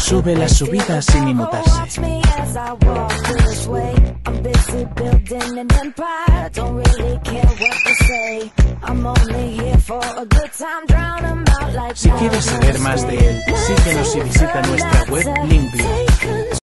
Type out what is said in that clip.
sube las subidas sin inmutarse. Si quieres saber más de él, síguenos y visita nuestra web Limpio.